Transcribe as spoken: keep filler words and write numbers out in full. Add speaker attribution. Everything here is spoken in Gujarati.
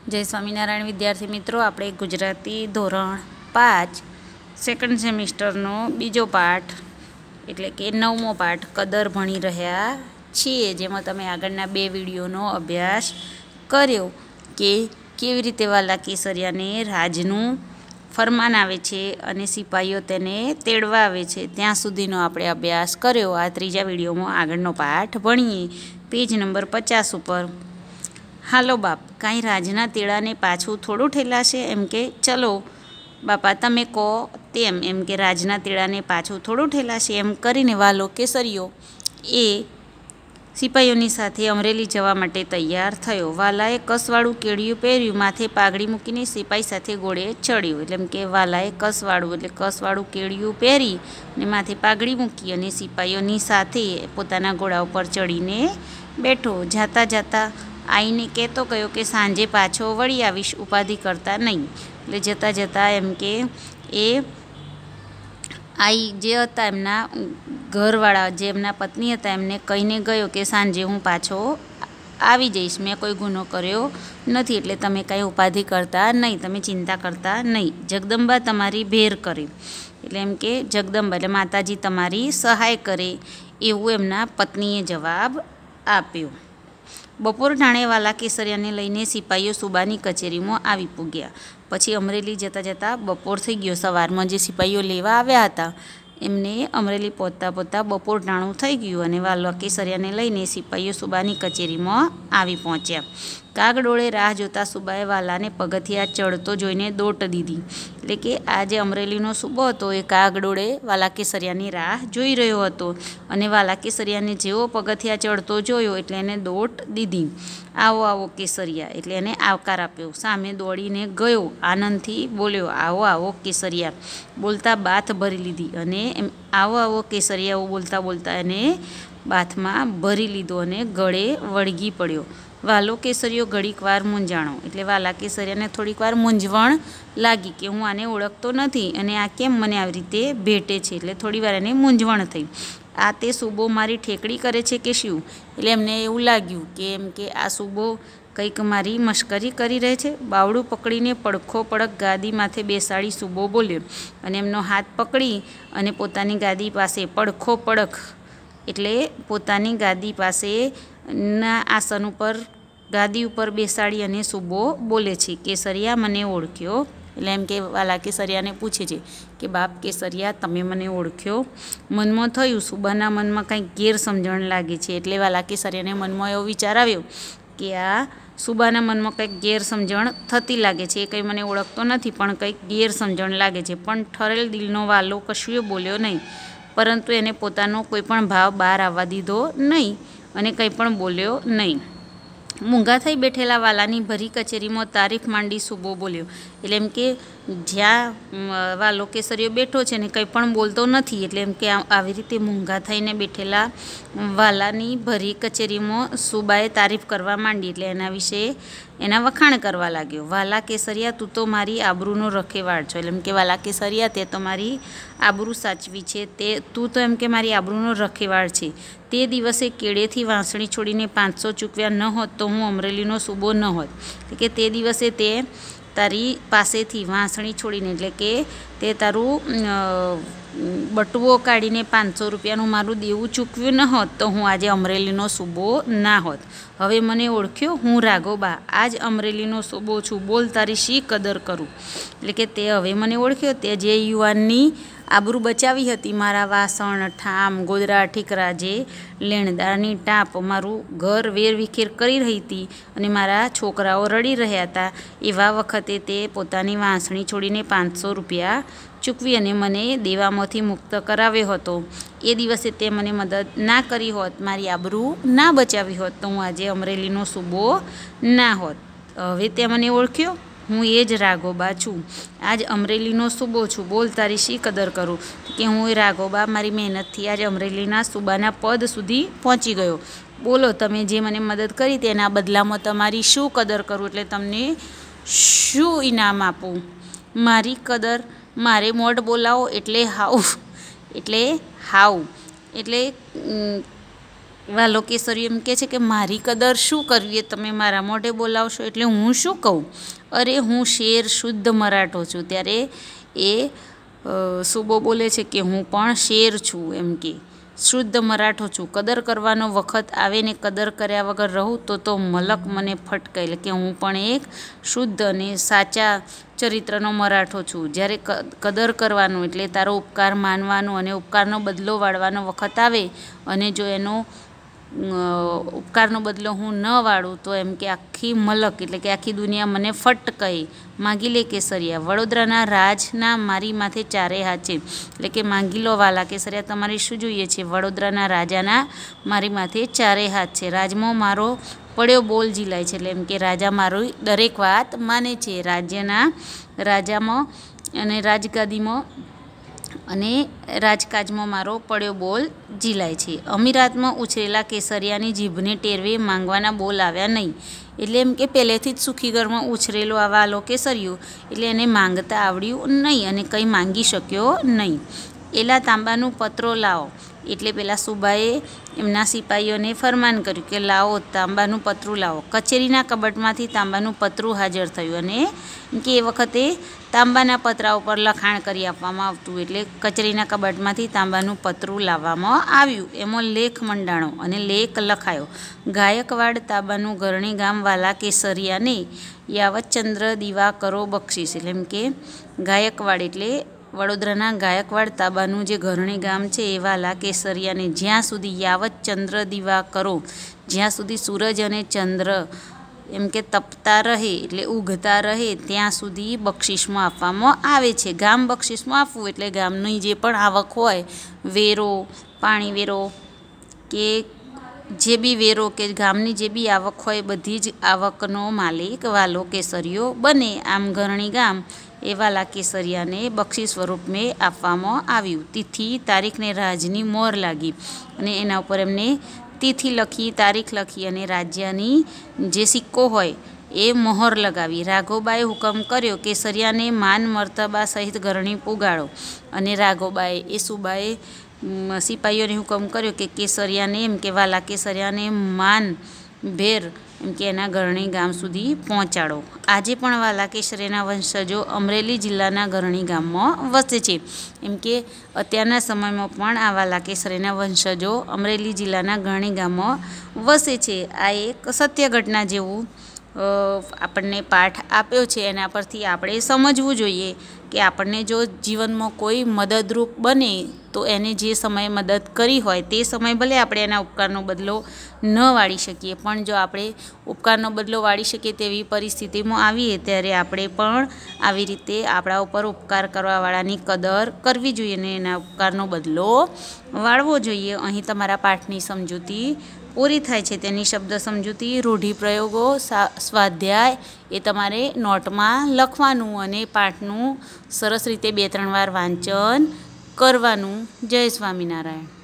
Speaker 1: जय स्वामीनारायण विद्यार्थी मित्रों, આપણે ગુજરાતી ધોરણ પાંચ સેકન્ડ સેમિસ્ટરનો બીજો પાઠ એટલે કે નવમો પાઠ કદર ભણી રહ્યા છીએ, જેમાં તમે આગળના બે વિડીયોનો અભ્યાસ કર્યો કે કેવી રીતે વાલા કેસરિયાને રાજનું ફરમાન આવે છે અને સિપાહીઓ તેને તેડવા આવે છે ત્યાં સુધીનો આપણે અભ્યાસ કર્યો। આ ત્રીજા વિડીયોમાં આગળનો પાઠ ભણીએ। પેજ નંબર પચાસ ઉપર હાલો બાપ, કાંઈ રાજના તેડાને પાછું થોડું ઠેલાશે? એમ કે ચલો બાપા તમે કહો તેમ, એમ કે રાજના તેડાને પાછું થોડું ઠેલાશે? એમ કરીને વાલો કેસરીયો એ સિપાહીઓની સાથે અમરેલી જવા માટે તૈયાર થયો। વાલાએ કસવાળું કેડિયું પહેર્યું, માથે પાઘડી મૂકીને સિપાહી સાથે ઘોડે ચડ્યો। એટલે એમ કે વાલાએ કસવાળું એટલે કસવાળું કેડિયું પહેરી અને માથે પાઘડી મૂકી અને સિપાહીઓની સાથે પોતાના ઘોડા ઉપર ચડીને બેઠો। જાતા જાતા આઈને કહેતો ગયો કે સાંજે પાછો વળી આવીશ, ઉપાધિ કરતા નહીં। એટલે જતાં જતાં એમ કે એ આઈ જે હતા એમના ઘરવાળા, જે એમના પત્ની હતા, એમને કહીને ગયો કે સાંજે હું પાછો આવી જઈશ, મેં કોઈ ગુનો કર્યો નથી, એટલે તમે કાંઈ ઉપાધિ કરતા નહીં, તમે ચિંતા કરતા નહીં, જગદંબા તમારી ભેર કરે। એટલે એમ કે જગદંબા એટલે માતાજી તમારી સહાય કરે, એવું એમના પત્નીએ જવાબ આપ્યો। બપોર ટાણે વાલા કેસરિયાને લઈને સિપાહીઓ સુબાની કચેરીમાં આવી પૂગ્યા। પછી અમરેલી જતાં જતાં બપોર થઈ ગયો। સવારમાં જે સિપાહીઓ લેવા આવ્યા હતા એમને અમરેલી પહોંચતા પહોંચતા બપોર ટાણું થઈ ગયું અને વાલા કેસરિયાને લઈને સિપાહીઓ સુબાની કચેરીમાં આવી પહોંચ્યા। કાગડોળે રાહ જોતા સુબાએ વાલાને પગથિયા ચડતો જોઈને દોટ દીધી। એટલે કે આ જે અમરેલીનો સૂબો હતો એ કાગડોળે વાલા કેસરિયાની રાહ જોઈ રહ્યો હતો અને વાલા કેસરિયાને જેવો પગથિયા ચડતો જોયો એટલે એને દોટ દીધી। આવો આવો કેસરિયા એટલે એને આવકાર આપ્યો। સામે દોડીને ગયો, આનંદથી બોલ્યો આવો આવો કેસરિયા, બોલતા બાથ ભરી લીધી અને એમ આવો આવો કેસરિયા બોલતા બોલતા એને બાથમાં ભરી લીધો અને ગળે વળગી પડ્યો। વાલો કેસરીયો ઘડીક વાર મૂંઝાણો, એટલે વાલા કેસરિયાને થોડીક વાર મૂંઝવણ લાગી કે હું આને ઓળખતો નથી અને આ કેમ મને આવી રીતે ભેટે છે, એટલે થોડી વાર એને મૂંઝવણ થઈ। આ તે સૂબો મારી ઠેકડી કરે છે કે શું? એટલે એમને એવું લાગ્યું કે એમ કે આ સૂબો કંઈક મારી મશ્કરી કરી રહે છે। બાવડું પકડીને પડખો પડક ગાદી માથે બેસાડી સૂબો બોલ્યો અને એમનો હાથ પકડી અને પોતાની ગાદી પાસે પડખો પડખ એટલે પોતાની ગાદી પાસે ના આસન ઉપર ગાદી ઉપર બેસાડી અને સૂબો બોલે છે કેસરિયા મને ઓળખ્યો? એટલે એમ કે વાલા કેસરિયાને પૂછે છે કે બાપ કેસરિયા તમે મને ઓળખ્યો? મનમાં થયું સુબાના મનમાં કંઈક ગેરસમજણ લાગે છે, એટલે વાલા કેસરિયાને મનમાં એવો વિચાર આવ્યો કે આ સુબાના મનમાં કંઈક ગેરસમજણ થતી લાગે છે, એ કંઈ મને ઓળખતો નથી પણ કંઈક ગેરસમજણ લાગે છે। પણ ઠરેલ દિલનો વાલો કશું બોલ્યો નહીં, પરંતુ એને પોતાનો કોઈ પણ ભાવ બહાર આવવા દીધો નહીં અને કંઈ પણ બોલ્યો નહીં। મૂંગા થઈ બેઠેલા વાલાની ભરી કચેરીમાં તારીફ માંડી સૂબો બોલ્યો। એટલે એમ કે જ્યાં વાલો કેસરીયો બેઠો છે ને કંઈ પણ બોલતો નથી, એટલે એમ કે આવી રીતે મૂંગા થઈને બેઠેલા વાલાની ભરી કચેરીમાં સૂબાએ તારીફ કરવા માંડી, એટલે એના વિશે એના વખાણ કરવા લાગ્યો। વાલા કેસરિયા તું તો મારી આબરૂનો રખેવાળ છો, એટલે એમ કે વાલા કેસરિયા તે તો મારી આબરૂ સાચવી છે, તે તું તો એમ કે મારી આબરૂનો રખેવાળ છે। તે દિવસે કેળેથી વાંસળી છોડીને પાંચસો ચૂકવ્યા ન હોત તો હું અમરેલીનો સૂબો ન હોત। એટલે કે તે દિવસે તે તારી પાસેથી વાંસળી છોડીને એટલે કે તે તારું બટુઓ કાઢીને પાંચસો રૂપિયાનું મારું દેવું ચૂકવ્યું ન હોત તો હું આજે અમરેલીનો સૂબો ના હોત। હવે મને ઓળખ્યો? હું રાઘોબા આજ અમરેલીનો સૂબો છું, બોલ તારી શી કદર કરું? એટલે કે તે હવે મને ઓળખ્યો, તે જે યુવાનની આબરૂ બચાવી હતી, મારા વાસણ ઠામ ગોદરા ઠીકરા જે લેણદારની ટાપ મારું ઘર વેરવિખેર કરી રહી હતી અને મારા છોકરાઓ રડી રહ્યા હતા, એવા વખતે તે પોતાની વાંસણી છોડીને પાંચસો રૂપિયા ચૂકવી અને મને દેવામાંથી મુક્ત કરાવ્યો હતો। એ દિવસે તે મને મદદ ના કરી હોત, મારી આબરૂ ના બચાવી હોત તો હું આજે અમરેલીનો સૂબો ના હોત। હવે તે મને ઓળખ્યો? હું એ જ રાઘોબા છું, આજ અમરેલીનો સૂબો છું, બોલ તારી શી કદર કરું? કે હું એ રાઘોબા મારી મહેનતથી આજ અમરેલીના સૂબાના પદ સુધી પહોંચી ગયો, બોલો તમે જે મને મદદ કરી તેના બદલામાં તમારી શું કદર કરું, એટલે તમને શું ઇનામ આપું? મારી કદર મારે મોઢ બોલાવો એટલે હાવ એટલે હાવ એટલે વાલો કેસરીઓ એમ કહે છે કે મારી કદર શું કરવી એ તમે મારા મોઢે બોલાવશો એટલે હું શું કહું? અરે હું શેર શુદ્ધ મરાઠો છું. ત્યારે એ સુબો બોલે છે કે હું પણ શેર છું, એમ કે શુદ્ધ મરાઠો છું. કદર કરવાનો વખત આવે ને કદર કર્યા વગર રહું તો તો મલક મને ફટકે. એટલે કે હું પણ એક શુદ્ધ અને સાચા ચરિત્રનો મરાઠો છું. જ્યારે કદર કરવાનું એટલે તારો ઉપકાર માનવાનો અને ઉપકારનો બદલો વાળવાનો વખત આવે અને જો એનો ઉપકારનો બદલો હું ન વાળું તો એમ કે આખી મલક એટલે કે આખી દુનિયા મને ફટ કહે. માગી લે કેસરિયા, વડોદરાના રાજના મારી માથે ચારે હાથ છે. એટલે કે માગી લો વાલા કેસરિયા, તમારે શું જોઈએ છે? વડોદરાના રાજાના મારી માથે ચારે હાથ છે. રાજમાં મારો પડ્યો બોલ ઝીલાય છે. એટલે એમ કે રાજા મારી દરેક વાત માને છે. રાજ્યના રાજામાં અને રાજગાદીમાં અને રાજકાજમાં મારો પડ્યો બોલ ઝીલાય છે. અમીરાતમાં ઉછરેલા કેસરિયાની જીભને ટેરવે માંગવાના બોલ આવ્યા નહીં. એટલે એમ કે પહેલેથી જ સુખી ઘરમાં ઉછરેલો આ વાલો કેસરીયો એટલે એને માંગતા આવડ્યું નહીં અને કંઈ માંગી શક્યો નહીં. એલા તાંબાનું પત્રો લાવો એટલે પેલા સુબાએ એમના સિપાહીઓને ફરમાન કર્યું કે લાવો તાંબાનું પતરું લાવો. કચેરીના કબટમાંથી તાંબાનું પતરું હાજર થયું અને કે એ વખતે તાંબાના પતરા ઉપર લખાણ કરી આપવામાં આવતું. એટલે કચેરીના કબટમાંથી તાંબાનું પતરું લાવવામાં આવ્યું. એમાં લેખ મંડાણો અને લેખ લખાયો. ગાયકવાડ તાંબાનું ઘરણી ગામ વાલા કેસરિયાને યાવતચંદ્ર દીવા કરો બક્ષીસ. એટલે એમ કે ગાયકવાડ એટલે વડોદરાના ગાયકવાડ તાબાનું જે ઘરણી ગામ છે એ વાલા કેસરિયાને જ્યાં સુધી યાવત ચંદ્ર દીવા કરો, જ્યાં સુધી સૂરજ અને ચંદ્ર એમ કે તપતા રહે એટલે ઉગતા રહે ત્યાં સુધી બક્ષિસમાં આપવામાં આવે છે. ગામ બક્ષિસમાં આપવું એટલે ગામની જે પણ આવક હોય, વેરો, પાણી વેરો કે જે બી વેરો કે ગામની જે બી આવક હોય બધી જ આવકનો માલિક વાલો કેસરીયો બને. આમ ઘરણી ગામ એ વાલા કેસરિયાને બક્ષિસ સ્વરૂપે આપવામાં આવ્યું. તિથિ તારીખને રાજની મોહર લાગી અને એના ઉપર એમને તિથિ લખી, તારીખ લખી અને રાજ્યની જે સિક્કો હોય એ મોહર લગાવી. રાઘોબાએ હુકમ કર્યો કેસરિયાને માન મર્તબા સહિત ઘરણી પુગાડો. અને રાઘોબાએ એ સુબાએ સિપાહીઓને હુકમ કર્યો કે કેસરિયાને એમ કે વાલા કેસરિયાને માન ભેર એમ કે એના ઘરણી ગામ સુધી પહોંચાડો. આજે પણ વાલા કેસરીના વંશજો અમરેલી જિલ્લાના ઘરણી ગામમાં વસે છે. એમ કે અત્યારના સમયમાં પણ આ વાલા કેસરીના વંશજો અમરેલી જિલ્લાના ઘરણી ગામમાં વસે છે. આ એક સત્ય ઘટના જેવું આપણને પાઠ આપ્યો છે. એના પરથી આપણે સમજવું જોઈએ કે આપણને જો જીવનમાં કોઈ મદદરૂપ બને તો એને જે સમયે મદદ કરી હોય તે સમયે ભલે આપણે એના ઉપકારનો બદલો ન વાળી શકીએ, પણ જો આપણે ઉપકારનો બદલો વાળી શકીએ તેવી પરિસ્થિતિમાં આવીએ ત્યારે આપણે પણ આવી રીતે આપણા ઉપર ઉપકાર કરવાવાળાની કદર કરવી જોઈએ અને એના ઉપકારનો બદલો વાળવો જોઈએ. અહીં તમારા પાઠની સમજૂતી પૂરી થાય છે. તેની શબ્દ સમજૂતી, રૂઢિપ્રયોગો, સ્વાધ્યાય એ તમારે નોટમાં લખવાનું અને પાઠનું સરસ રીતે બે ત્રણ વાર વાંચન કરવાનું. જય સ્વામિનારાયણ.